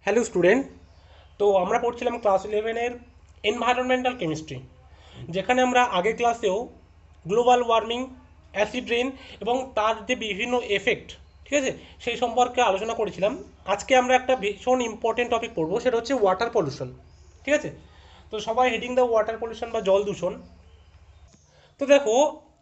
Hello student. তো আমরা পড়ছিলাম ক্লাস 11-এর এনভায়রনমেন্টাল কেমিস্ট্রি, যেখানে আমরা আগের ক্লাসেও গ্লোবাল ওয়ার্মিং, অ্যাসিড রেন এবং তার যে বিভিন্ন এফেক্ট, ঠিক আছে, সেই সম্পর্কে আলোচনা করেছিলাম। আজকে আমরা একটা ভীষণ ইম্পর্টেন্ট টপিক পড়বো, সেটা হচ্ছে ওয়াটার পলিউশন। ঠিক আছে, তো সবাই হেডিং দ্য ওয়াটার পলিউশন বা জল দূষণ। তো দেখো,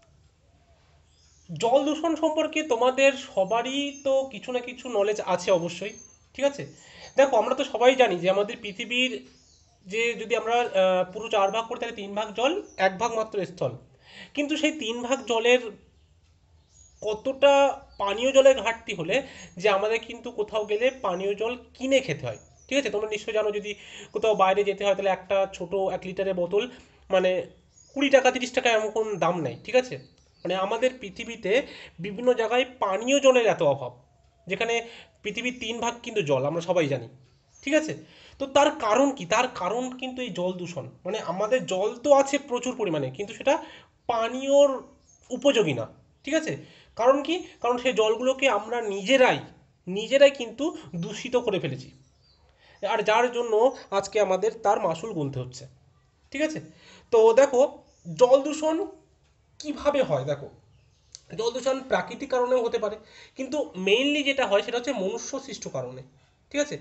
জল দূষণ সম্পর্কে তোমাদের সবারই তো কিছু না কিছু নলেজ আছে অবশ্যই। ঠিক আছে, দেখো আমরা তো সবাই জানি যে আমাদের পৃথিবীর যে যদি আমরা পুরো 4 ভাগ করি তাহলে 3 ভাগ জল, 1 ভাগ মাত্র স্থল। কিন্তু সেই 3 ভাগ জলের কতটা পানীয় জলের ঘাটতি হলে যে আমাদের কিন্তু কোথাও গেলে পানীয় জল কিনে খেতে হয়। ঠিক আছে, তোমরা নিশ্চয়ই জানো, যদি কোথাও বাইরে যেতে হয় তাহলে একটা ছোট 1 লিটারের বোতল মানে 20 টাকা 30 টাকা এমন দাম নেই। ঠিক আছে, মানে আমাদের পৃথিবীতে বিভিন্ন জায়গায় পানীয় জলের এত অভাব, যেখানে পৃথিবীর 3 ভাগ কিন্তু জল, আমরা সবাই জানি। ঠিক আছে, তো তার কারণ কি? তার কারণ কিন্তু এই জল দূষণ। মানে আমাদের জল তো আছে প্রচুর পরিমাণে, কিন্তু সেটা পানীয়র উপযোগী না। ঠিক আছে, কারণ কি? কারণ সেই জলগুলোকে আমরা নিজেরাই নিজেরাই কিন্তু দূষিত করে ফেলেছি, আর যার জন্য আজকে আমাদের তার মাসুল গুনতে হচ্ছে। ঠিক আছে, তো দেখো, জল দূষণ কিভাবে হয়। দেখো, জল দূষণ প্রাকৃতিক কারণেও হতে পারে, কিন্তু মেইনলি যেটা হয় সেটা হচ্ছে মনুষ্য সৃষ্ট কারণে। ঠিক আছে,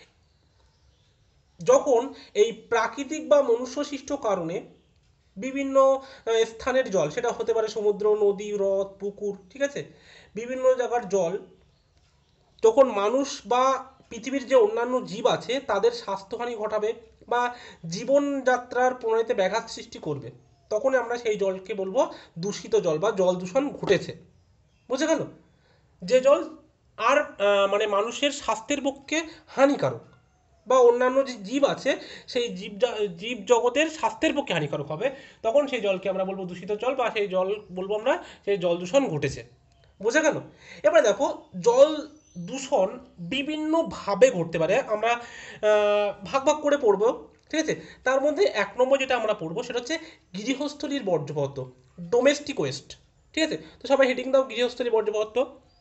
যখন এই প্রাকৃতিক বা মনুষ্য সৃষ্ট কারণে বিভিন্ন স্থানের জল, সেটা হতে পারে সমুদ্র, নদী, হ্রদ, পুকুর, ঠিক আছে, বিভিন্ন জায়গার জল, তখন মানুষ বা পৃথিবীর যে অন্যান্য জীব আছে তাদের স্বাস্থ্যহানি ঘটাবে বা জীবনযাত্রার প্রণালীতে ব্যাঘাত সৃষ্টি করবে, তখন আমরা সেই জলকে বলবো দূষিত জল বা জল দূষণ ঘটেছে। বুঝে গেল? যে জল আর মানে মানুষের স্বাস্থ্যের পক্ষে হানিকারক বা অন্যান্য যে জীব আছে সেই জীব জগতের স্বাস্থ্যের পক্ষে হানিকারক হবে, তখন সেই জলকে আমরা বলবো দূষিত জল, বা সেই জল বলবো আমরা সেই জল দূষণ ঘটেছে। বোঝা গেল? এবার দেখো, জল দূষণ বিভিন্নভাবে ঘটতে পারে। আমরা ভাগ ভাগ করে পড়বো। ঠিক আছে, তার মধ্যে 1 নম্বর যেটা আমরা পড়বো সেটা হচ্ছে গৃহস্থলীর বর্জ্য পদার্থ, ডোমেস্টিক ওয়েস্ট। ঠিক আছে, তো সবাই হেডিং দাও গৃহস্থলীর বর্জ্য পদার্থ।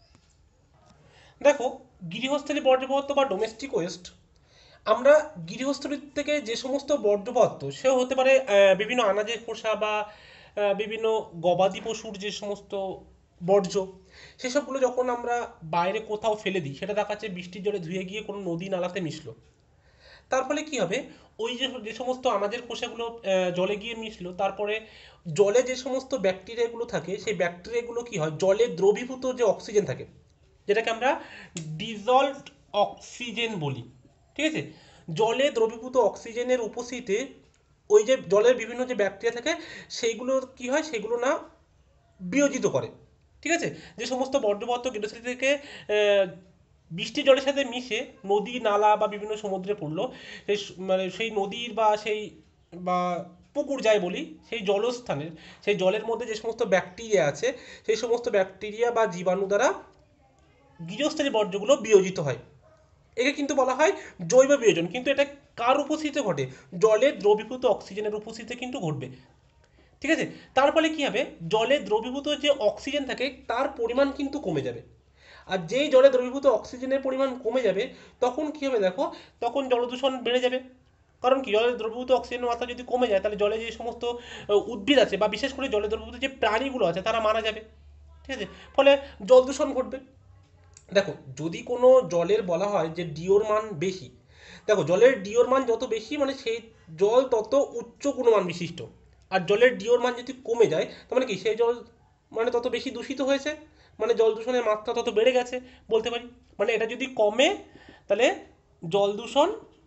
দেখো, গৃহস্থলী বর্জ্য পদার্থ বা ডোমেস্টিক ওয়েস্ট, আমরা গৃহস্থলী থেকে যে সমস্ত বর্জ্য পদার্থ, সেও হতে পারে বিভিন্ন আনাজের খোসা বা বিভিন্ন গবাদি পশুর যে সমস্ত বর্জ্য, সেসবগুলো যখন আমরা বাইরে কোথাও ফেলে দিই, সেটা দেখা যাচ্ছে বৃষ্টির জলে ধুয়ে গিয়ে কোনো নদী নালাতে মিশলো। তার ফলে কি হবে? ওই যে যে সমস্ত আনাজের খোসাগুলো জলে গিয়ে মিশলো, তারপরে জলে যে সমস্ত ব্যাকটেরিয়াগুলো থাকে, সেই ব্যাকটেরিয়াগুলো কি হয়, জলে দ্রবীভূত যে অক্সিজেন থাকে, যেটাকে আমরা ডিজলভড অক্সিজেন বলি। ঠিক আছে, জলে দ্রবীভূত অক্সিজেনের উপস্থিতিতে ওই যে জলের বিভিন্ন যে ব্যাকটেরিয়া থাকে, সেইগুলো কি হয়, সেগুলো না বিয়োজিত করে। ঠিক আছে, যে সমস্ত বর্জ্য পদার্থ গৃহস্থলী থেকে বৃষ্টির জলের সাথে মিশে নদী নালা বা বিভিন্ন সমুদ্রে পড়লো, সেই মানে সেই নদীর বা সেই বা পুকুর যাই বলি, সেই জলস্থানের সেই জলের মধ্যে যে সমস্ত ব্যাকটেরিয়া আছে, সেই সমস্ত ব্যাকটেরিয়া বা জীবাণু দ্বারা গৃহস্থলী বর্জ্যগুলো বিয়োজিত হয়। একে কিন্তু বলা হয় জৈব বিয়োজন। কিন্তু এটা কার উপস্থিতিতে ঘটে? জলে দ্রবীভূত অক্সিজেনের উপস্থিতিতে কিন্তু ঘটবে। ঠিক আছে, তার ফলে কি হবে, জলে দ্রবীভূত যে অক্সিজেন থাকে তার পরিমাণ কিন্তু কমে যাবে। আর যেই জলে দ্রবীভূত অক্সিজেনের পরিমাণ কমে যাবে, তখন কি হবে দেখো, তখন জলদূষণ বেড়ে যাবে। কারণ কি, জলে দ্রবীভূত অক্সিজেনের মাত্রা যদি কমে যায়, তাহলে জলে যে সমস্ত উদ্ভিদ আছে বা বিশেষ করে জলে দ্রবীভূত যে প্রাণীগুলো আছে তারা মারা যাবে। ঠিক আছে, ফলে জল দূষণ ঘটবে। দেখো, যদি কোনো জলের বলা হয় যে ডিওর মান বেশি, দেখো জলের ডিওর মান যত বেশি মানে সেই জল তত উচ্চ গুণমান বিশিষ্ট। আর জলের ডিওর মান যদি কমে যায়, তার মানে কি, সেই জল মানে তত বেশি দূষিত হয়েছে, মানে জল দূষণের মাত্রা তত বেড়ে গেছে বলতে পারি। মানে এটা যদি কমে, তাহলে জল দূষণ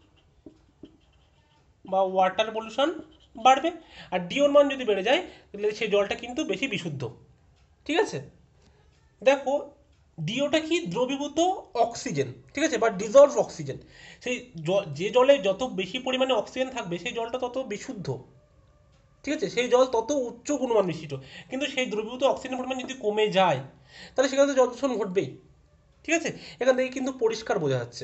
বা ওয়াটার পলিউশন বাড়বে। আর ডিওর মান যদি বেড়ে যায়, তাহলে সেই জলটা কিন্তু বেশি বিশুদ্ধ। ঠিক আছে, দেখো, ডিওটা কি, দ্রবীভূত অক্সিজেন। ঠিক আছে, বা ডিজলভ অক্সিজেন। সেই যে জলে যত বেশি পরিমাণে অক্সিজেন থাকবে সেই জলটা তত বিশুদ্ধ। ঠিক আছে, সেই জল তত উচ্চ গুণমান বিশিষ্ট। কিন্তু সেই দ্রবীভূত অক্সিজেনের পরিমাণ যদি কমে যায়, তাহলে সেখানে তো জল দূষণ ঘটবেই। ঠিক আছে, এখান থেকে কিন্তু পরিষ্কার বোঝা যাচ্ছে।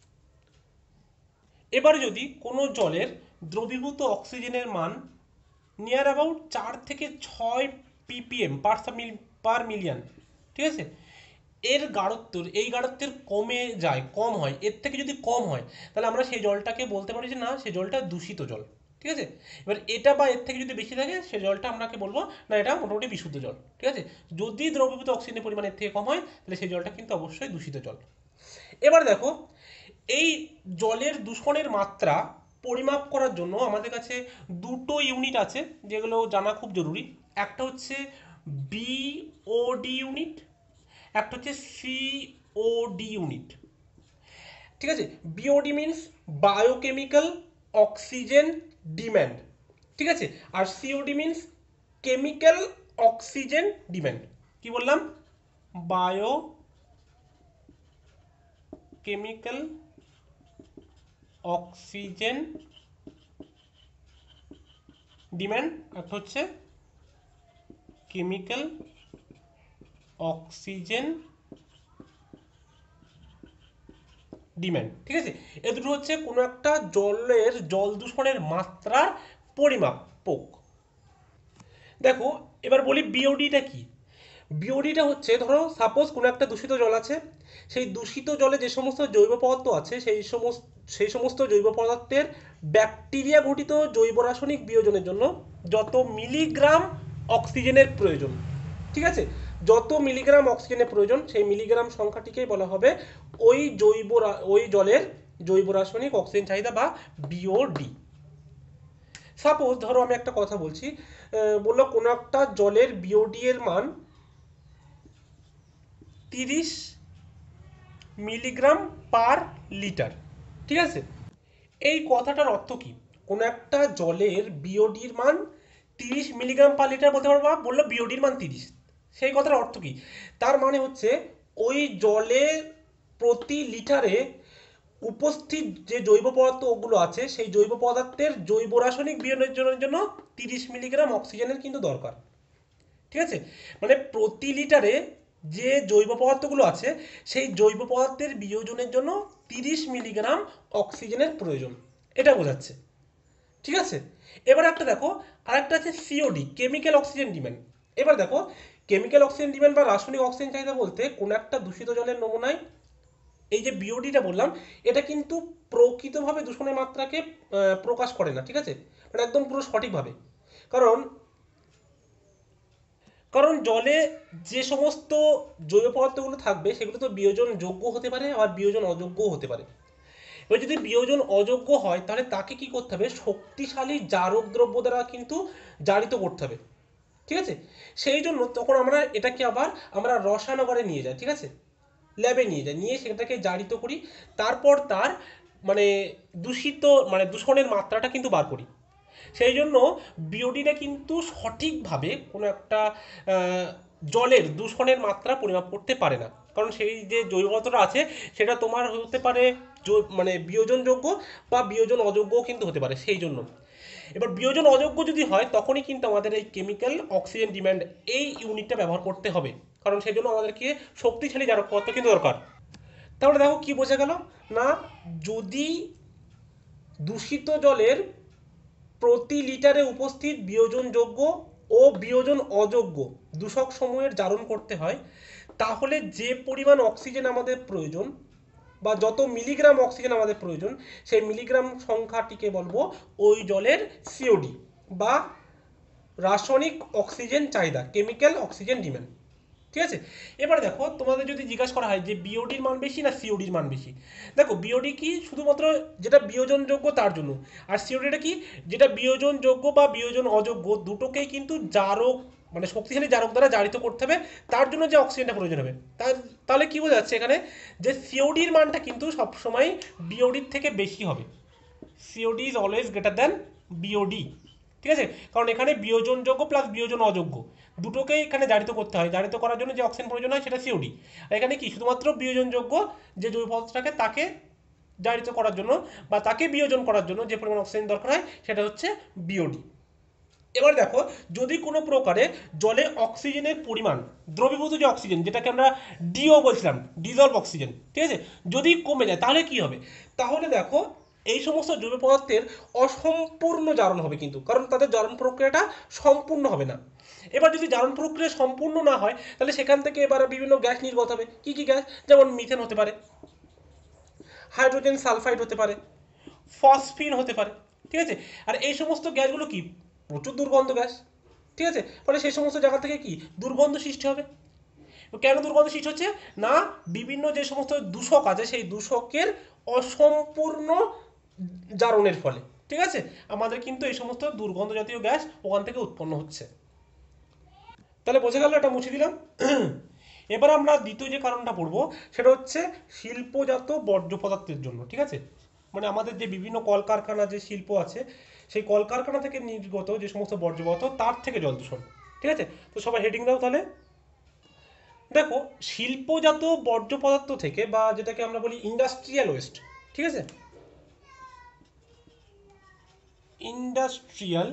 এবার যদি কোনো জলের দ্রবীভূত অক্সিজেনের মান নিয়ার অ্যাবাউট 4 থেকে 6 ppm পার মিলিয়ন, ঠিক আছে, এর গাঢ়ত্ব, এই গাঢ়ত্বের কমে যায়, কম হয়, এর থেকে যদি কম হয় তাহলে আমরা সেই জলটাকে বলতে পারি যে না সে জলটা দূষিত জল। ঠিক আছে, এবার এটা বা এর থেকে যদি বেশি থাকে সে জলটা আমরাকে বলবো না এটা মোটামুটি বিশুদ্ধ জল। ঠিক আছে, যদি দ্রবীভূত অক্সিজেনের পরিমাণ এর থেকে কম হয় তাহলে সেই জলটা কিন্তু অবশ্যই দূষিত জল। এবার দেখো, এই জলের দূষণের মাত্রা পরিমাপ করার জন্য আমাদের কাছে দুটো ইউনিট আছে যেগুলো জানা খুব জরুরি। একটা হচ্ছে বিওডি ইউনিট, একটা হচ্ছে সিওডি ইউনিট। ঠিক আছে, BOD means biochemical oxygen demand. ঠিক আছে, আর COD means chemical oxygen demand. কি বললাম? বায়ো কেমিক্যাল অক্সিজেন ডিম্যান্ড, একটা হচ্ছে কেমিক্যাল অক্সিজেন ডিম্যান্ড। ঠিক আছে, এ দুটো হচ্ছে কোনো একটা জলের জল দূষণের মাত্রার পরিমাপক। দেখো এবার বলি বিওডিটা কি। বিওডিটা হচ্ছে, ধরো সাপোজ কোনো একটা দূষিত জল আছে, সেই দূষিত জলে যে সমস্ত জৈব পদার্থ আছে সেই সমস্ত জৈব পদার্থের ব্যাকটেরিয়া ঘটিত জৈব রাসায়নিক বিয়োজনের জন্য যত মিলিগ্রাম অক্সিজেনের প্রয়োজন। ঠিক আছে, যত মিলিগ্রাম অক্সিজেনের প্রয়োজন সেই মিলিগ্রাম সংখ্যাটিকেই বলা হবে ওই জলের জৈব রাসায়নিক অক্সিজেন চাহিদা বা বিওডি। সাপোজ ধরো আমি একটা কথা বলছি, বললো কোনো একটা জলের বিওডি এর মান 30 মিলিগ্রাম পার লিটার। ঠিক আছে, এই কথাটার অর্থ কি? কোনো একটা জলের বিওডির মান 30 মিলিগ্রাম পার লিটার বলতে পারবো, বললো বিওডির মান 30, সেই কথার অর্থ কি? তার মানে হচ্ছে ওই জলের প্রতি লিটারে উপস্থিত যে জৈব পদার্থ ওগুলো আছে সেই জৈব পদার্থের জৈব রাসায়নিক বিয়োজনের জন্য 30 মিলিগ্রাম অক্সিজেনের কিন্তু দরকার। ঠিক আছে, মানে প্রতি লিটারে যে জৈব পদার্থগুলো আছে সেই জৈব পদার্থের বিয়োজনের জন্য 30 মিলিগ্রাম অক্সিজেনের প্রয়োজন, এটা বোঝাচ্ছে। ঠিক আছে, এবার একটা দেখো, আরেকটা আছে সিওডি, কেমিক্যাল অক্সিজেন ডিম্যান্ড। এবার দেখো, কেমিক্যাল অক্সিজেন ডিম্যান্ড বা রাসায়নিক অক্সিজেন চাহিদা বলতে কোনো একটা দূষিত জলের নমুনায় এই যে বিওডিটা বললাম এটা কিন্তু প্রকৃতভাবে দূষণের মাত্রাকে প্রকাশ করে না। ঠিক আছে, মানে একদম পুরো সঠিকভাবে। কারণ কারণ জলে যে সমস্ত জৈব পদার্থগুলো থাকবে সেগুলো তো বিয়োজন যোগ্য হতে পারে আবার বিয়োজন অযোগ্যও হতে পারে। এবার যদি বিয়োজন অযোগ্য হয় তাহলে তাকে কি করতে হবে? শক্তিশালী জারক দ্রব্য দ্বারা কিন্তু জারিত করতে হবে। ঠিক আছে, সেই জন্য তখন আমরা এটাকে আবার আমরা রসায়নগারে নিয়ে যাই। ঠিক আছে, ল্যাবে নিয়ে যাই, নিয়ে সেটাকে জারিত করি, তারপর তার মানে দূষিত মানে দূষণের মাত্রাটা কিন্তু বার করি। সেই জন্য বিওডিটা কিন্তু সঠিকভাবে কোনো একটা জলের দূষণের মাত্রা পরিমাপ করতে পারে না, কারণ সেই যে জৈব পদার্থটা আছে সেটা তোমার হতে পারে মানে বিয়োজনযোগ্য বা বিয়োজন অযোগ্যও কিন্তু হতে পারে। সেই জন্য এবার বিয়োজন অযোগ্য যদি হয় তখনই কিন্তু আমাদের এই কেমিক্যাল অক্সিজেন ডিম্যান্ড এই ইউনিটটা ব্যবহার করতে হবে, কারণ সেই জন্য আমাদেরকে শক্তিশালী জারক পদার্থ কিন্তু দরকার। তাহলে দেখো কি বোঝা গেল না, যদি দূষিত জলের প্রতি লিটারে উপস্থিত বিয়োজনযোগ্য ও বিয়োজন অযোগ্য দূষক সমূহের জারণ করতে হয় তাহলে যে পরিমাণ অক্সিজেন আমাদের প্রয়োজন বা যত মিলিগ্রাম অক্সিজেন আমাদের প্রয়োজন সেই মিলিগ্রাম সংখ্যাটিকে বলবো ওই জলের সিওডি বা রাসায়নিক অক্সিজেন চাহিদা, কেমিক্যাল অক্সিজেন ডিম্যান্ড। ঠিক আছে, এবার দেখো তোমাদের যদি জিজ্ঞাসা করা হয় যে বিওডির মান বেশি না সিওডির মান বেশি, দেখো বিওডি কি শুধুমাত্র যেটা বিয়োজনযোগ্য তার জন্য, আর সিওডিটা কি যেটা বিয়োজনযোগ্য বা বিয়োজন অযোগ্য দুটোকেই কিন্তু জারক মানে শক্তিশালী জারক দ্বারা জারিত করতে হবে, তার জন্য যে অক্সিজেনটা প্রয়োজন হবে। তাহলে কি বোঝা যাচ্ছে এখানে যে সিওডির মানটা কিন্তু সবসময় বিওডির থেকে বেশি হবে। COD is always greater than BOD. ঠিক আছে, কারণ এখানে বিয়োজনযোগ্য প্লাস বিয়োজন অযোগ্য দুটোকেই এখানে জারিত করতে হয়, জারিত করার জন্য যে অক্সিজেন প্রয়োজন হয় সেটা সিওডি। আর এখানে কি শুধুমাত্র বিয়োজনযোগ্য যে জৈব পদার্থটাকে তাকে জারিত করার জন্য বা তাকে বিয়োজন করার জন্য যে পরিমাণ অক্সিজেন দরকার হয় সেটা হচ্ছে বিওডি। এবার দেখো, যদি কোনো প্রকারে জলে অক্সিজেনের পরিমাণ দ্রবীভূত যে অক্সিজেন যেটাকে আমরা ডিও বলছিলাম, ডিজলভ অক্সিজেন, ঠিক আছে, যদি কমে যায় তাহলে কি হবে? তাহলে দেখো এই সমস্ত জৈব পদার্থের অসম্পূর্ণ জারণ হবে কিন্তু, কারণ তাদের জারণ প্রক্রিয়াটা সম্পূর্ণ হবে না। এবার যদি জারণ প্রক্রিয়া সম্পূর্ণ না হয়, তাহলে সেখান থেকে এবার বিভিন্ন গ্যাস নির্গত হবে। কি কি গ্যাস? যেমন মিথেন হতে পারে, হাইড্রোজেন সালফাইড হতে পারে, ফসফিন হতে পারে। ঠিক আছে? আর এই সমস্ত গ্যাসগুলো কি প্রচুর দুর্গন্ধ গ্যাস। ঠিক আছে? ফলে সেই সমস্ত জায়গা থেকে কি দুর্গন্ধ সৃষ্টি হবে। কেন দুর্গন্ধ সৃষ্টি হচ্ছে? না, বিভিন্ন যে সমস্ত দূষক আছে সেই দূষকের অসম্পূর্ণ জারণের ফলে। ঠিক আছে? আমাদের কিন্তু এই সমস্ত দুর্গন্ধ জাতীয় গ্যাস ওখান থেকে উৎপন্ন হচ্ছে। তাহলে বোঝা গেল, এটা মুছে দিলাম। এবার আমরা দ্বিতীয় যে কারণটা পড়বো সেটা হচ্ছে শিল্পজাত বর্জ্য পদার্থের জন্য। ঠিক আছে? মানে আমাদের যে বিভিন্ন কলকারখানা যে শিল্প আছে সেই কলকারখানা থেকে নির্গত যে সমস্ত বর্জ্য পদার্থ তার থেকে জল দূষণ। ঠিক আছে? তো সবাই হেডিং দাও তাহলে। দেখো, শিল্পজাত বর্জ্য পদার্থ থেকে, বা যেটাকে আমরা বলি ইন্ডাস্ট্রিয়াল ওয়েস্ট। ঠিক আছে? ইন্ডাস্ট্রিয়াল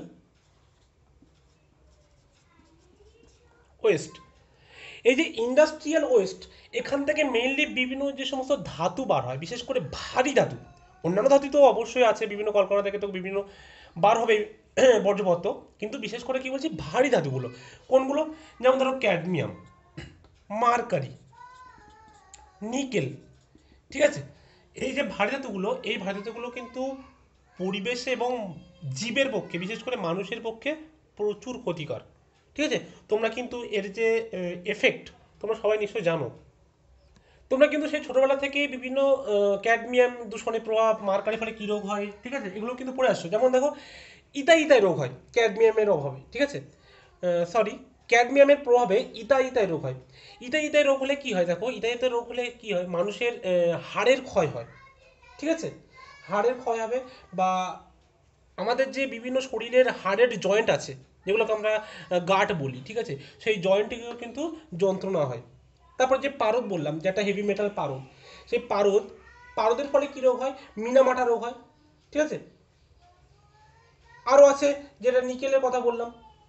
ওয়েস্ট, এই যে ইন্ডাস্ট্রিয়াল ওয়েস্ট, এখান থেকে মেইনলি বিভিন্ন যে সমস্ত ধাতু বার হয়, বিশেষ করে ভারী ধাতু। অন্যান্য ধাতু তো অবশ্যই আছে, বিভিন্ন কলকারখানা থেকে তো বিভিন্ন বার হবে বর্জ্য পদার্থ, কিন্তু বিশেষ করে কি বলছি, ভারী ধাতুগুলো। কোনগুলো? যেমন ধরো ক্যাডমিয়াম, মার্কারি, নিকেল। ঠিক আছে? এই যে ভারী ধাতুগুলো, এই ভারী ধাতুগুলো কিন্তু পরিবেশে এবং জীবের পক্ষে, বিশেষ করে মানুষের পক্ষে প্রচুর ক্ষতিকর। ঠিক আছে? তোমরা কিন্তু এর যে এফেক্ট তোমরা সবাই নিশ্চয়ই জানো। তোমরা কিন্তু সেই ছোটবেলা থেকেই বিভিন্ন ক্যাডমিয়াম দূষণের প্রভাব, মার্কারির ফলে কী রোগ হয়, ঠিক আছে, এগুলো কিন্তু পড়ে আসছো। যেমন দেখো, ইতাই ইতাই রোগ হয় ক্যাডমিয়ামের অভাবে। ঠিক আছে? সরি, ক্যাডমিয়ামের প্রভাবে ইতাই ইতাই রোগ হয়। ইতাই ইতাই রোগ হলে কি হয়? দেখো, ইতাই ইতাই রোগ হলে কি হয়, মানুষের হাড়ের ক্ষয় হয়। ঠিক আছে? হাড়ের ক্ষয় হবে, বা আমাদের যে বিভিন্ন শরীরের হাড়ের জয়েন্ট আছে, যেগুলোকে আমরা গাঁট বলি। ঠিক আছে? সেই জয়েন্টগুলো কিন্তু যন্ত্রণা হয়। তারপর যে পারদ বললাম, যেটা হেভি মেটাল পারদ, সেই পারদের ফলে কী রোগ হয়? মিনামাটা রোগ হয়। ঠিক আছে? আরও আছে, যেটা নিকেলের কথা বললাম,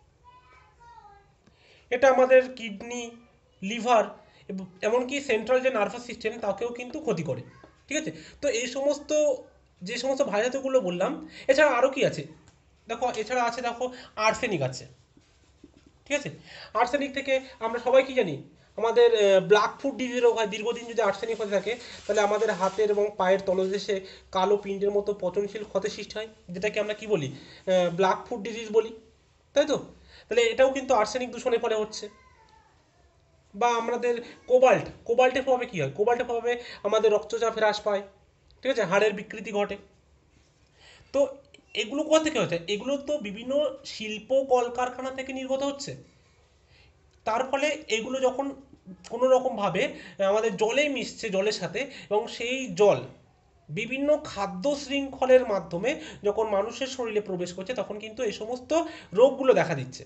এটা আমাদের কিডনি, লিভার, এমনকি সেন্ট্রাল যে নার্ভাস সিস্টেম তাকেও কিন্তু ক্ষতি করে। ঠিক আছে? তো এই সমস্ত যে সমস্ত ভারী ধাতুগুলো বললাম, এছাড়া আরও কি আছে? দেখো, এছাড়া আছে, দেখো, আর্সেনিক আছে। ঠিক আছে? আর্সেনিক থেকে আমরা সবাই কি জানি, আমাদের ব্ল্যাক ফুট ডিজিজ রোগ হয়। দীর্ঘদিন যদি আর্সেনিক হতে থাকে, তাহলে আমাদের হাতের এবং পায়ের তলদেশে কালো পিণ্ডের মতো পচনশীল ক্ষতের সৃষ্টি হয়, যেটাকে আমরা কি বলি, ব্ল্যাক ফুট ডিজিজ বলি। তাই তো? তাহলে এটাও কিন্তু আর্সেনিক দূষণের ফলে হচ্ছে। বা আমাদের কোবাল্টের প্রভাবে কী হয়? কোবাল্টের প্রভাবে আমাদের রক্তচাপ হ্রাস পায়। ঠিক আছে? হাড়ের বিকৃতি ঘটে। তো এগুলো কোথা থেকে হচ্ছে? এগুলো তো বিভিন্ন শিল্প কলকারখানা থেকে নির্গত হচ্ছে। তার ফলে এগুলো যখন কোনো রকমভাবে আমাদের জলে মিশছে, জলের সাথে, এবং সেই জল বিভিন্ন খাদ্য শৃঙ্খলের মাধ্যমে যখন মানুষের শরীরে প্রবেশ করছে, তখন কিন্তু এই সমস্ত রোগগুলো দেখা দিচ্ছে।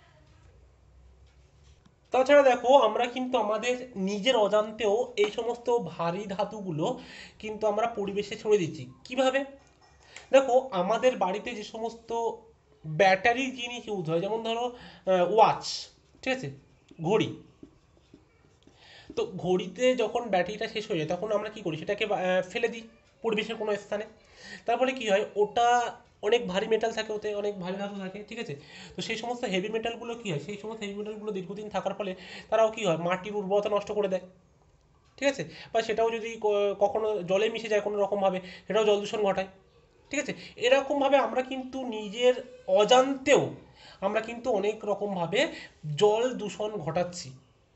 তাছাড়া দেখো, আমরা কিন্তু আমাদের নিজের অজান্তেও এই সমস্ত ভারী ধাতুগুলো কিন্তু আমরা পরিবেশে ছড়িয়ে দিচ্ছি। কিভাবে? দেখো, আমাদের বাড়িতে যে সমস্ত ব্যাটারি জিনিস ইউজ হয়, যেমন ধরো ওয়াচ, ঠিক আছে, ঘড়ি। তো ঘড়িতে যখন ব্যাটারিটা শেষ হয়ে যায়, তখন আমরা কি করি, সেটাকে ফেলে দিই পরিবেশের কোনো স্থানে। তারপরে কি হয়, ওটা অনেক ভারী মেটাল থাকে, ওতে অনেক ভারী ধাতু থাকে। ঠিক আছে? তো সেই সমস্ত হেভি মেটালগুলো কি হয়, সেই সমস্ত হেভি মেটালগুলো দীর্ঘদিন থাকার ফলে তারাও কি হয়, মাটির উর্বরতা নষ্ট করে দেয়। ঠিক আছে? বা সেটাও যদি কখনো জলে মিশে যায় কোনো রকমভাবে, সেটাও জল দূষণ ঘটায়। ঠিক আছে? এরকমভাবে আমরা কিন্তু নিজের অজান্তেও আমরা কিন্তু অনেক রকমভাবে জল দূষণ ঘটাচ্ছি।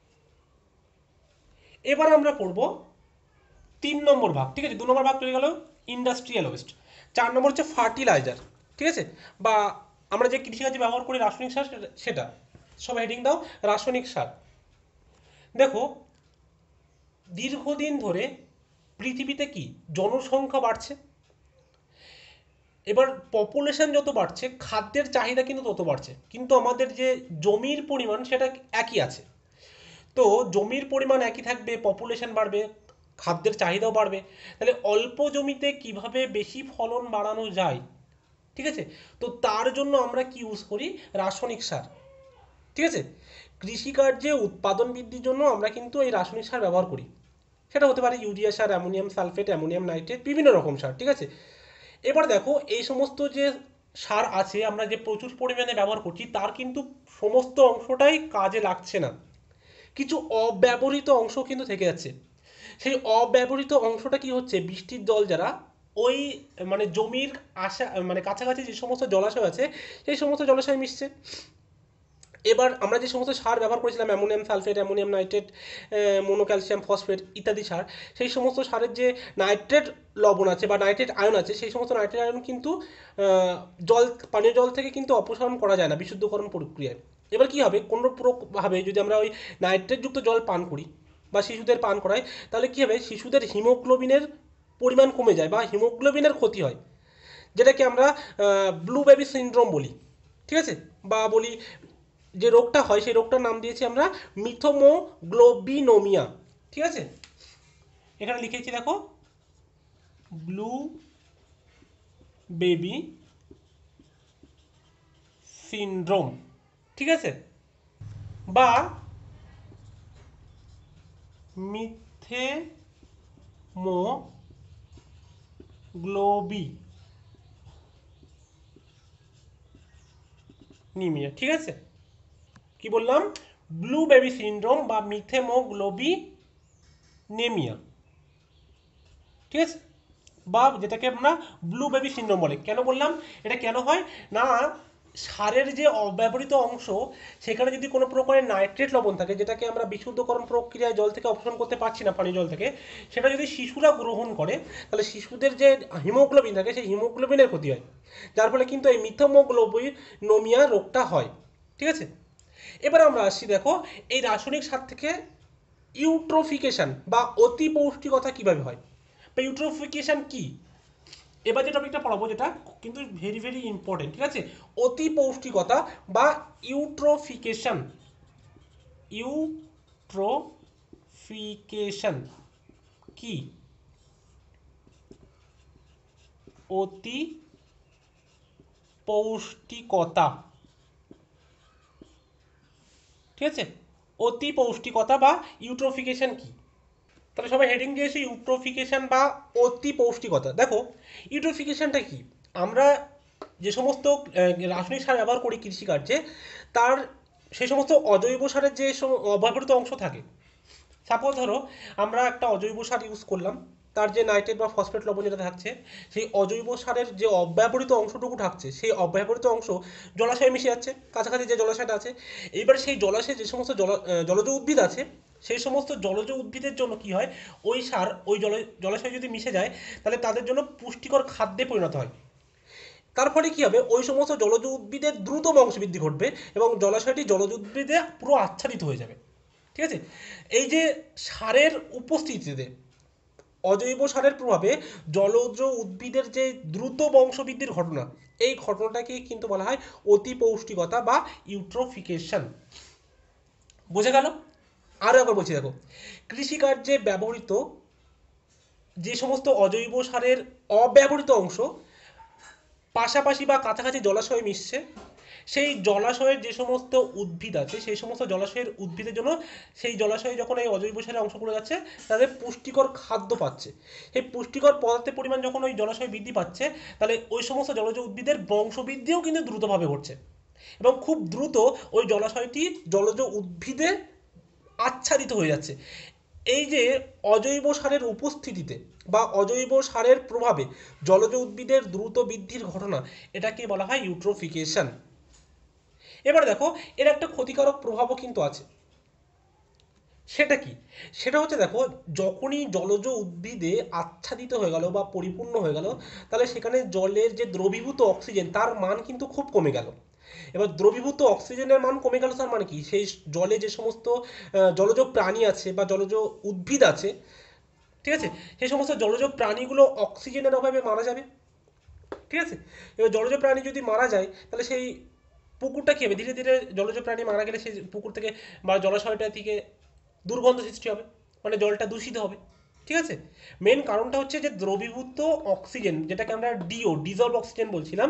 এবার আমরা পড়ব 3 নম্বর ভাগ। ঠিক আছে? 2 নম্বর ভাগ চলে গেল ইন্ডাস্ট্রিয়াল ওয়েস্ট। 4 নম্বর হচ্ছে ফার্টিলাইজার। ঠিক আছে? বা আমরা যে কৃষিকাজে ব্যবহার করি রাসায়নিক সার, সেটা। সব হেডিং দাও, রাসায়নিক সার। দেখো, দীর্ঘদিন ধরে পৃথিবীতে কি জনসংখ্যা বাড়ছে। এবার পপুলেশন যত বাড়ছে, খাদ্যের চাহিদা কিন্তু তত বাড়ছে, কিন্তু আমাদের যে জমির পরিমাণ সেটা একই আছে। তো জমির পরিমাণ একই থাকবে, পপুলেশন বাড়বে, খাদ্যের চাহিদাও বাড়বে। তাহলে অল্প জমিতে কিভাবে বেশি ফলন বাড়ানো যায়? ঠিক আছে? তো তার জন্য আমরা কি ইউজ করি? রাসায়নিক সার। ঠিক আছে? কৃষিকার্যে উৎপাদন বৃদ্ধির জন্য আমরা কিন্তু এই রাসায়নিক সার ব্যবহার করি। সেটা হতে পারে ইউরিয়া সার, অ্যামোনিয়াম সালফেট, অ্যামোনিয়াম নাইট্রেট, বিভিন্ন রকম সার। ঠিক আছে? এবার দেখো এই সমস্ত যে সার আছে আমরা যে প্রচুর পরিমাণে ব্যবহার করছি তার কিন্তু সমস্ত অংশটাই কাজে লাগছে না, কিছু অব্যবহৃত অংশ কিন্তু থেকে যাচ্ছে। সেই অব্যবহৃত অংশটা কি হচ্ছে, বৃষ্টির জল যারা ওই মানে জমির আশা মানে কাছাকাছি যে সমস্ত জলাশয় আছে সেই সমস্ত জলাশয়ে মিশছে। এবার আমরা যে সমস্ত সার ব্যবহার করেছিলাম, ammonium sulphate, ammonium nitrate, monocalcium phosphate ইত্যাদি সার, সেই সমস্ত সারের যে নাইট্রেট লবণ আছে বা নাইট্রেট আয়ন আছে সেই সমস্ত নাইট্রেট আয়ন কিন্তু জল পানীয় জল থেকে কিন্তু অপসারণ করা যায় না বিশুদ্ধকরণ প্রক্রিয়ায়। এবার কি হবে, কোনো ভাবে যদি আমরা ওই নাইট্রেটযুক্ত জল পান করি বা শিশুদের পান করাই, তাহলে কি হবে, শিশুদের হিমোগ্লোবিনের পরিমাণ কমে যায় বা হিমোগ্লোবিনের ক্ষতি হয়, যেটাকে আমরা ব্লু বেবি সিনড্রোম বলি। ঠিক আছে, বা বলি যে রোগটা হয় সেই রোগটার নাম দিয়েছি আমরা মিথোমোগ্লোবিনোমিয়া। ঠিক আছে, এখানে লিখেছি দেখো, ব্লু বেবি সিনড্রোম। ঠিক আছে, বা মিথেমোগ্লোবিনিমিয়া। ঠিক আছে, কি বললাম, ব্লু বেবি সিনড্রোম বা মিথেমোগ্লোবিনেমিয়া। ঠিক আছে, বা যেটাকে আমরা ব্লু বেবি সিনড্রোম বলে। কেন বললাম এটা কেন হয় না, সারের যে অব্যবহৃত অংশ সেখানে যদি কোনো প্রকারের নাইট্রেট লবণ থাকে, যেটাকে আমরা বিশুদ্ধকরণ প্রক্রিয়ায় জল থেকে অপসারণ করতে পারছি না পানীয় জল থেকে, সেটা যদি শিশুরা গ্রহণ করে তাহলে শিশুদের যে হিমোগ্লোবিন থাকে সেই হিমোগ্লোবিনের ক্ষতি হয়, যার ফলে কিন্তু এই মিথোমোগ্লোবিনোমিয়া রোগটা হয়। ঠিক আছে, এবার আমরা আসছি দেখো এই রাসায়নিক সার থেকে ইউট্রোফিকেশন বা অতি পৌষ্টিকতা কিভাবে হয় বা ইউট্রোফিকেশন কি, এবার যে টপিকটা পড়াবো যেটা কিন্তু ভেরি ভেরি ইম্পর্টেন্ট। ঠিক আছে, অতি পৌষ্টিকতা বা ইউট্রোফিকেশন। ইউট্রোফিকেশন কি, অতি পৌষ্টিকতা। ঠিক আছে, অতি পৌষ্টিকতা বা ইউট্রোফিকেশন কি, তাহলে সবাই হেডিং দিয়েছি ইউট্রোফিকেশন বা অতি পৌষ্টিকতা। দেখো ইউট্রোফিকেশনটা কি, আমরা যে সমস্ত রাসায়নিক সার ব্যবহার করি কৃষিকার্যে তার সেই সমস্ত অজৈব সারের যে অব্যবহৃত অংশ থাকে, সাপোজ ধরো আমরা একটা অজৈব সার ইউজ করলাম, তার যে নাইট্রেট বা ফসফেট লবণ যেটা থাকছে সেই অজৈব সারের যে অব্যবহৃত অংশটুকু থাকছে সেই অব্যবহৃত অংশ জলাশয়ে মিশে যাচ্ছে, কাছাকাছি যে জলাশয়টা আছে। এইবার সেই জলাশয়ে যে সমস্ত জলজ উদ্ভিদ আছে সেই সমস্ত জলজ উদ্ভিদের জন্য কি হয়, ওই সার ওই জলাশয়ে যদি মিশে যায় তাহলে তাদের জন্য পুষ্টিকর খাদ্যে পরিণত হয়। তার ফলে কি হবে, ওই সমস্ত জলজ উদ্ভিদের দ্রুত বংশবৃদ্ধি ঘটবে এবং জলাশয়টি জলজ উদ্ভিদে পুরো আচ্ছাদিত হয়ে যাবে। ঠিক আছে, এই যে সারের উপস্থিতিতে অজৈব সারের প্রভাবে জলজ উদ্ভিদের যে দ্রুত বংশবৃদ্ধির ঘটনা, এই ঘটনাটাকে কিন্তু বলা হয় অতি পৌষ্টিকতা বা ইউট্রোফিকেশন। বোঝা গেল? আরও একবার বলছি দেখো, কৃষিকার্যে ব্যবহৃত যে সমস্ত অজৈব সারের অব্যবহৃত অংশ পাশাপাশি বা কাছাকাছি জলাশয়ে মিশছে, সেই জলাশয়ের যে সমস্ত উদ্ভিদ আছে সেই সমস্ত জলাশয়ের উদ্ভিদের জন্য সেই জলাশয়ে যখন এই অজৈব সারের অংশগুলো যাচ্ছে তাদের পুষ্টিকর খাদ্য পাচ্ছে, সেই পুষ্টিকর পদার্থের পরিমাণ যখন ওই জলাশয়ে বৃদ্ধি পাচ্ছে তাহলে ওই সমস্ত জলজ উদ্ভিদের বংশবৃদ্ধিও কিন্তু দ্রুতভাবে ঘটছে এবং খুব দ্রুত ওই জলাশয়টি জলজ উদ্ভিদে আচ্ছাদিত হয়ে যাচ্ছে। এই যে অজৈব সারের উপস্থিতিতে বা অজৈব সারের প্রভাবে জলজ উদ্ভিদের দ্রুত বৃদ্ধির ঘটনা, এটাকে বলা হয় ইউট্রোফিকেশন। এবার দেখো এর একটা ক্ষতিকারক প্রভাবও কিন্তু আছে, সেটা কি, সেটা হচ্ছে দেখো যখনই জলজ উদ্ভিদে আচ্ছাদিত হয়ে গেল বা পরিপূর্ণ হয়ে গেল তাহলে সেখানে জলের যে দ্রবীভূত অক্সিজেন তার মান কিন্তু খুব কমে গেল। এবার দ্রবীভূত অক্সিজেনের মান কমে গেল তার মানে কি, সেই জলে যে সমস্ত জলজ প্রাণী আছে বা জলজ উদ্ভিদ আছে, ঠিক আছে, সেই সমস্ত জলজ প্রাণীগুলো অক্সিজেনের অভাবে মারা যাবে। ঠিক আছে, এবার জলজ প্রাণী যদি মারা যায় তাহলে সেই পুকুরটা কি হবে, ধীরে ধীরে জলজ প্রাণী মারা গেলে সেই পুকুর থেকে বা জলাশয়টা থেকে দুর্গন্ধ সৃষ্টি হবে, মানে জলটা দূষিত হবে। ঠিক আছে, মেন কারণটা হচ্ছে যে দ্রবীভূত অক্সিজেন যেটাকে আমরা ডিজলভ অক্সিজেন বলছিলাম,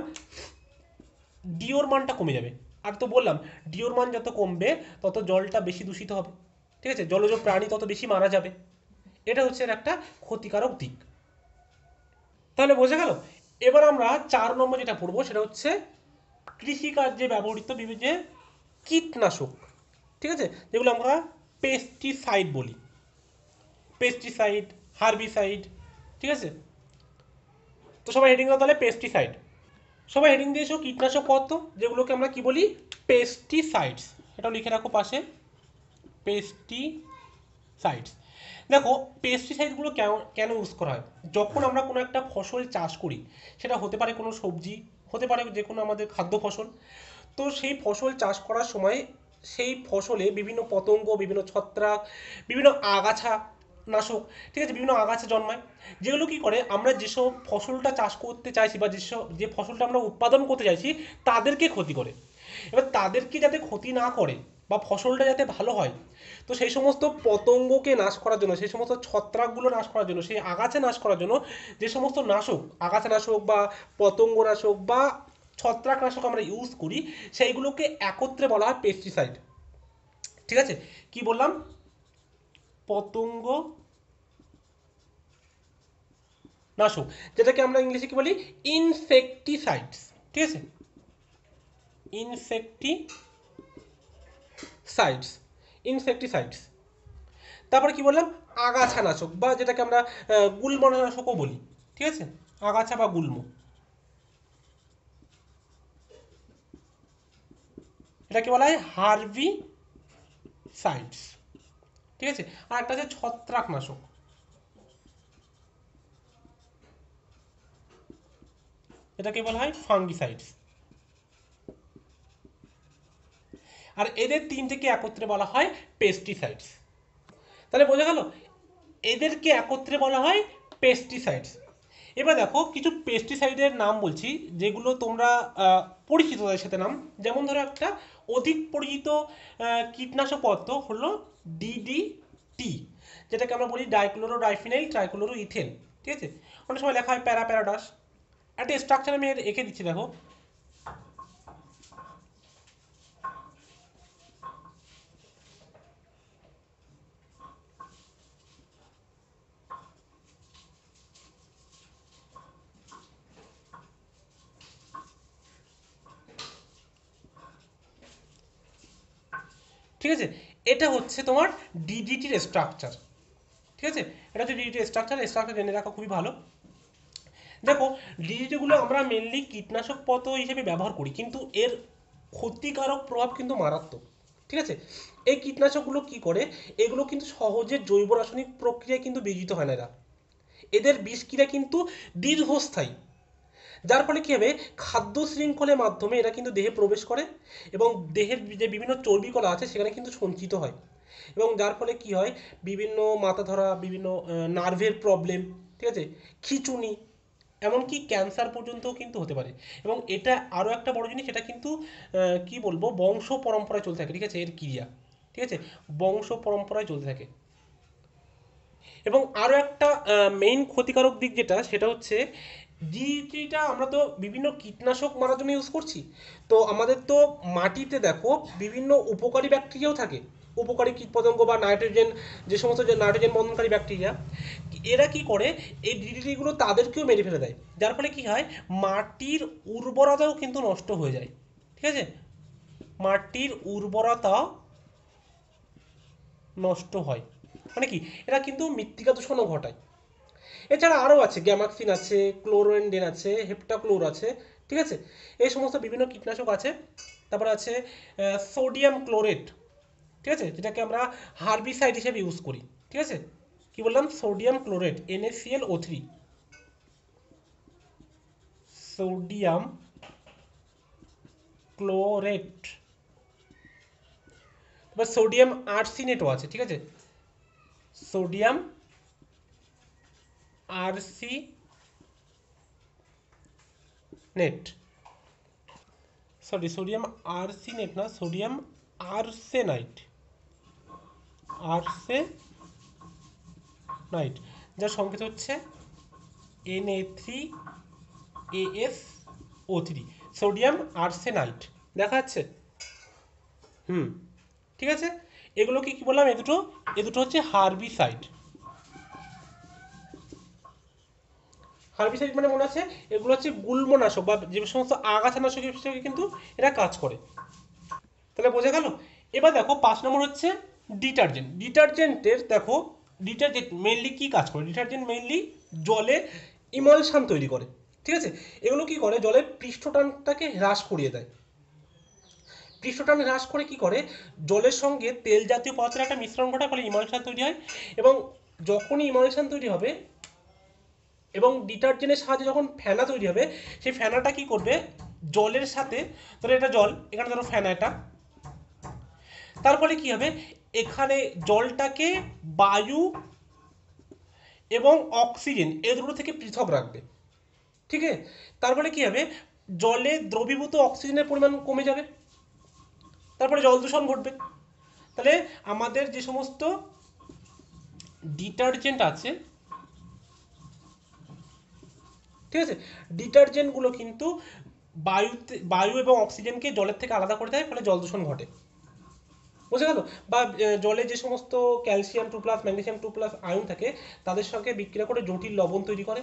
ডিওর মানটা কমে যাবে। আর তো বললাম ডিওর মান যত কমবে তত জলটা বেশি দূষিত হবে। ঠিক আছে, জলজ প্রাণী তত বেশি মারা যাবে, এটা হচ্ছে এর একটা ক্ষতিকারক দিক। তাহলে বোঝা গেল এবার আমরা 4 নম্বর যেটা পড়বো সেটা হচ্ছে কৃষিকার্যে ব্যবহৃত বিভিন্ন যে কীটনাশক, ঠিক আছে, যেগুলো আমরা পেস্টিসাইড বলি, পেস্টিসাইড, হার্বিসাইড, ঠিক আছে। তো সবাই হেডিং দাও তাহলে পেস্টিসাইড, সবাই হেডিং দিয়েছো কীটনাশক পদার্থ যেগুলোকে আমরা কি বলি, পেস্টিসাইডস, এটাও লিখে রাখো পাশে, পেস্টিসাইডস। দেখো পেস্টিসাইডগুলো কেন কেন ইউজ করা হয়, যখন আমরা কোনো একটা ফসল চাষ করি, সেটা হতে পারে কোনো সবজি, হতে পারে যে কোনো আমাদের খাদ্য ফসল, তো সেই ফসল চাষ করার সময় সেই ফসলে বিভিন্ন পতঙ্গ, বিভিন্ন ছত্রাক, বিভিন্ন আগাছা নাশক, ঠিক আছে, বিভিন্ন আগাছা জন্মায়, যেগুলো কি করে আমরা যেসব ফসলটা চাষ করতে চাইছি বা যেসব যে ফসলটা আমরা উৎপাদন করতে চাইছি তাদেরকে ক্ষতি করে। এবার তাদেরকে যাতে ক্ষতি না করে বা ফসলটা যাতে ভালো হয়, তো সেই সমস্ত পতঙ্গকে নাশ করার জন্য, সেই সমস্ত ছত্রাকগুলো নাশ করার জন্য, সেই আগাছা নাশ করার জন্য যে সমস্ত নাশক, আগাছা নাশক বা পতঙ্গ নাশক বা ছত্রাক নাশক আমরা ইউজ করি, সেইগুলোকে একত্রে বলা হয় পেস্টিসাইড, ঠিক আছে। কি বললাম, পতঙ্গ নাশক, যেটাকে আমরা ইংলিশে কি বলি, ইনসেকটিসাইডস, ঠিক আছে, ইনসেকটিসাইডস, ইনসেকটিসাইডস। তারপরে কি বললাম, আগাছা নাশক বা যেটাকে আমরা গুল্মনাশকও বলি, ঠিক আছে, আগাছা বা গুল্ম, এটাকে বলা হয় হার্বিসাইডস, ঠিক আছে। আর একটা আছে ছত্রাকনাশক, এটাকে বলা হয় ফাঙ্গিসাইডস। আর এদের তিনটেকে একত্রে বলা হয় পেস্টিসাইডস। তাহলে বোঝা গেল, এদেরকে একত্রে বলা হয় পেস্টিসাইডস। এবার দেখো কিছু পেস্টিসাইডের নাম বলছি যেগুলো তোমরা পরিচিত তাদের সাথে নাম, যেমন ধরো একটা অধিক পরিচিত কীটনাশক পদার্থ হলো ডিডিটি, যেটাকে আমরা বলি ডাইক্লোরো ডাইফিনাইল ট্রাইক্লোরো ইথেন, ঠিক আছে, অনেক সময় লেখা হয় প্যারাডাস। একটা স্ট্রাকচার আমি এঁকে দিচ্ছি দেখো, ঠিক আছে, এটা হচ্ছে তোমার ডিডিটির স্ট্রাকচার, ঠিক আছে, এটা হচ্ছে ডিডিটির স্ট্রাকচার, স্ট্রাকচার জেনে রাখা খুবই ভালো। দেখো ডিডিটিগুলো আমরা মেনলি কীটনাশক পদার্থ হিসেবে ব্যবহার করি, কিন্তু এর ক্ষতিকারক প্রভাব কিন্তু মারাত্মক, ঠিক আছে। এই কীটনাশকগুলো কি করে, এগুলো কিন্তু সহজে জৈব রাসায়নিক প্রক্রিয়ায় কিন্তু বিয়োজিত হয় না এরা, এদের বিষক্রিয়া কিন্তু দীর্ঘস্থায়ী, যার ফলে কী হবে, খাদ্য শৃঙ্খলের মাধ্যমে এরা কিন্তু দেহে প্রবেশ করে এবং দেহের যে বিভিন্ন চর্বিকলা আছে সেখানে কিন্তু সঞ্চিত হয়, এবং যার ফলে কি হয়, বিভিন্ন মাথা ধরা, বিভিন্ন নার্ভের প্রবলেম, ঠিক আছে, খিঁচুনি, এমনকি ক্যান্সার পর্যন্তও কিন্তু হতে পারে। এবং এটা আরও একটা বড় জিনিস, এটা কিন্তু কি বলবো, বংশ পরম্পরায় চলতে থাকে, ঠিক আছে, এর ক্রিয়া, ঠিক আছে, বংশ পরম্পরায় চলতে থাকে। এবং আরও একটা মেইন ক্ষতিকারক দিক যেটা, সেটা হচ্ছে ডিডিটিটা আমরা তো বিভিন্ন কীটনাশক মারার জন্য ইউজ করছি, তো আমাদের তো মাটিতে দেখো বিভিন্ন উপকারী ব্যাকটেরিয়াও থাকে, উপকারী কীটপতঙ্গ বা নাইট্রোজেন, যে সমস্ত যে নাইট্রোজেন বন্ধনকারী ব্যাকটেরিয়া, এরা কি করে, এই ডিডিটিগুলো তাদেরকেও মেরে ফেলে দেয়, যার ফলে কি হয়, মাটির উর্বরতাও কিন্তু নষ্ট হয়ে যায়, ঠিক আছে, মাটির উর্বরতা নষ্ট হয়, মানে কি, এরা কিন্তু মৃত্তিকা দূষণও ঘটায়। এছাড়া আরও আছে, গ্যামাক্সিন আছে, ক্লোরোয়েন্ডেন আছে, হেপ্টাক্লোর আছে, ঠিক আছে, এই সমস্ত বিভিন্ন কীটনাশক আছে। তারপর আছে সোডিয়াম ক্লোরেট, ঠিক আছে, যেটাকে আমরা হার্বিসাইড হিসেবে ইউজ করি, ঠিক আছে, কি বললাম, sodium chlorate, NaClO3, sodium chlorate. তারপর সোডিয়াম আর্সিনেটও আছে, ঠিক আছে, sodium arsenate, sorry sodium arsenate না, সোডিয়াম আর্সেনাইট, আর্সেনাইট, যার সংকেত হচ্ছে Na3AsO3, সোডিয়াম আর্সেনাইট, দেখা যাচ্ছে, হুম, ঠিক আছে। এগুলো কি কি বললাম, এ দুটো হচ্ছে হার্বিসাইড, হার্বিসাইড মানে মনে আছে এগুলো হচ্ছে গুল্মনাশক বা যে সমস্ত আগাছানাশক হিসেবে কিন্তু এরা কাজ করে। তাহলে বোঝা গেল। এবার দেখো 5 নম্বর হচ্ছে ডিটারজেন্ট। ডিটারজেন্টের দেখো ডিটারজেন্ট মেইনলি কি কাজ করে, ডিটারজেন্ট মেইনলি জলে ইমালশন তৈরি করে, ঠিক আছে। এগুলো কি করে, জলের পৃষ্ঠটানটাকে হ্রাস করিয়ে দেয়। পৃষ্ঠটান হ্রাস করে কি করে, জলের সঙ্গে তেল জাতীয় পদার্থের একটা মিশ্রণ ঘটায়, ফলে ইমালশন তৈরি হয়। এবং যখনই ইমালশন তৈরি হবে এবং ডিটারজেন্টের সাহায্যে যখন ফেনা তৈরি হবে, সেই ফেনাটা কি করবে, জলের সাথে, ধরো এটা জল, এখানে ধরো ফেনা এটা, তার ফলে কি হবে, এখানে জলটাকে বায়ু এবং অক্সিজেন এ দুটো থেকে পৃথক রাখবে, ঠিক আছে। তারপরে কি হবে, জলে দ্রবীভূত অক্সিজেনের পরিমাণ কমে যাবে, তারপরে জল দূষণ ঘটবে। তাহলে আমাদের যে সমস্ত ডিটারজেন্ট আছে, ঠিক আছে, ডিটারজেন্টগুলো কিন্তু বায়ু এবং অক্সিজেনকে জলের থেকে আলাদা করে দেয়, ফলে জল দূষণ ঘটে। বুঝে গেল। বা জলে যে সমস্ত ক্যালসিয়াম 2+, ম্যাগনেসিয়াম 2+ আয়ন থাকে, তাদের সঙ্গে বিক্রিয়া করে জটিল লবণ তৈরি করে।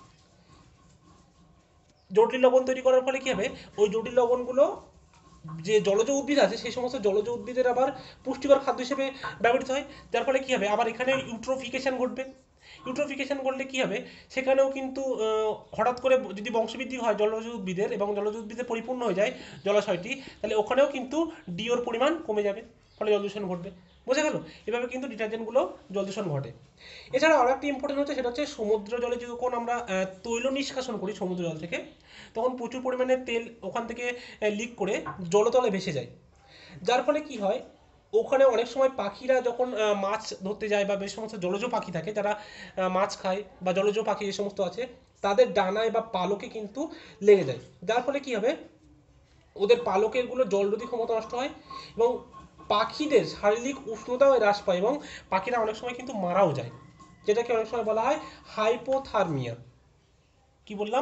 জটিল লবণ তৈরি করার ফলে কি হবে, ওই জটিল লবণগুলো যে জলজ উদ্ভিদ আছে সেই সমস্ত জলজ উদ্ভিদের আবার পুষ্টিকর খাদ্য হিসেবে ব্যবহৃত হয়। যার ফলে কি হবে, আবার এখানে ইউট্রোফিকেশন ঘটবে। ইউট্রোফিকেশন ঘটলে কি হবে, সেখানেও কিন্তু হঠাৎ করে যদি বংশবৃদ্ধি হয় জলজ উদ্ভিদের এবং জলজ উদ্ভিদে পরিপূর্ণ হয়ে যায় জলাশয়টি, তাহলে ওখানেও কিন্তু ডিওর পরিমাণ কমে যাবে, ফলে জল দূষণ ঘটবে। বোঝা গেল। এভাবে কিন্তু ডিটারজেন্টগুলো জল দূষণ ঘটে। এছাড়া আরও একটি ইম্পর্টেন্ট হচ্ছে, সেটা হচ্ছে সমুদ্র জলে যখন আমরা তৈল নিষ্কাশন করি সমুদ্র জল থেকে, তখন প্রচুর পরিমাণে তেল ওখান থেকে লিক করে জলতলে ভেসে যায়। যার ফলে কি হয়, ওখানে অনেক সময় পাখিরা যখন মাছ ধরতে যায়, বা বেশ সমস্ত জলজ পাখি থাকে যারা মাছ খায়, বা জলজ পাখি যে সমস্ত আছে, তাদের ডানায় বা পালকে কিন্তু লেগে যায়। যার ফলে কি হবে, ওদের পালকেরগুলো জলরোধী ক্ষমতা নষ্ট হয় এবং পাখিদের শারীরিক উষ্ণতাও হ্রাস পায়, এবং পাখিরা অনেক সময় কিন্তু মারাও যায়, যেটাকে অনেক সময় বলা হয় হাইপোথার্মিয়া। কি বললাম,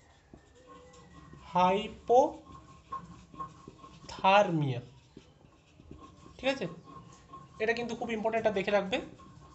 হাইপোথার্মিয়া, ঠিক আছে। এটা কিন্তু খুব ইম্পর্টেন্ট, এটা দেখে রাখবে।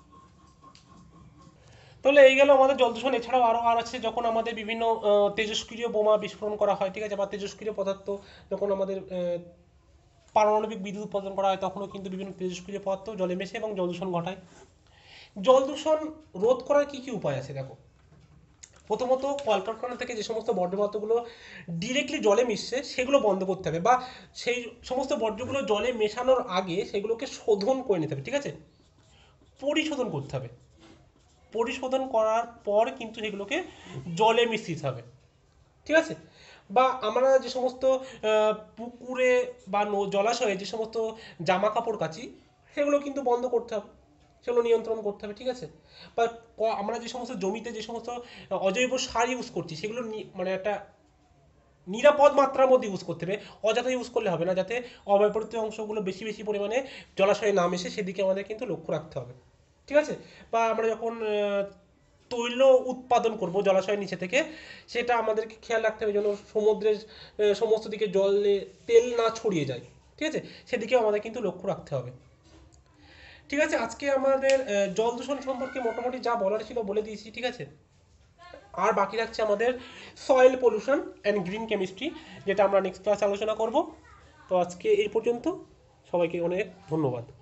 তাহলে এই গেল আমাদের জল দূষণ। এছাড়াও আর আছে, যখন আমাদের বিভিন্ন তেজস্ক্রিয় বোমা বিস্ফোরণ করা হয়, ঠিক আছে, বা তেজস্ক্রিয় পদার্থ যখন আমাদের পারমাণবিক বিদ্যুৎ উৎপাদন করা হয়, তখনও কিন্তু বিভিন্ন তেজস্ক্রিয় পদার্থ জলে মেশে এবং জল দূষণ ঘটায়। জল দূষণ রোধ করার কি কি উপায় আছে দেখো। প্রথমত, কলকারখানা থেকে যে সমস্ত বর্জ্য পদার্থগুলো ডিরেক্টলি জলে মিশছে সেগুলো বন্ধ করতে হবে, বা সেই সমস্ত বর্জ্যগুলো জলে মেশানোর আগে সেগুলোকে শোধন করে নিতে হবে, ঠিক আছে, পরিশোধন করতে হবে। পরিশোধন করার পর কিন্তু সেগুলোকে জলে মিশিয়ে হবে, ঠিক আছে। বা আমরা যে সমস্ত পুকুরে বা জলাশয়ে যে সমস্ত জামা কাপড় কাচি, সেগুলো কিন্তু বন্ধ করতে হবে, সেগুলো নিয়ন্ত্রণ করতে হবে, ঠিক আছে। বা আমরা যে সমস্ত জমিতে যে সমস্ত অজৈব সার ইউজ করছি, সেগুলো মানে একটা নিরাপদ মাত্রার মধ্যে ইউজ করতে হবে, অযথা ইউজ করলে হবে না, যাতে অব্যবহৃত অংশগুলো বেশি বেশি পরিমাণে জলাশয়ে না মেশে, সেদিকে আমাদের কিন্তু লক্ষ্য রাখতে হবে, ঠিক আছে। বা আমরা যখন তৈল উৎপাদন করব জলাশয়ের নিচে থেকে, সেটা আমাদেরকে খেয়াল রাখতে হবে যেন সমুদ্রের সমস্ত দিকে জলে তেল না ছড়িয়ে যায়, ঠিক আছে, সেদিকেও আমাদের কিন্তু লক্ষ্য রাখতে হবে। ঠিক আছে, আজকে আমাদের জল দূষণ সম্পর্কে মোটামুটি যা বলার ছিল বলে দিয়েছি, ঠিক আছে। আর বাকি রাখছে আমাদের soil pollution and green chemistry, যেটা আমরা নেক্সট ক্লাসে আলোচনা করব। তো আজকে এই পর্যন্ত, সবাইকে অনেক ধন্যবাদ।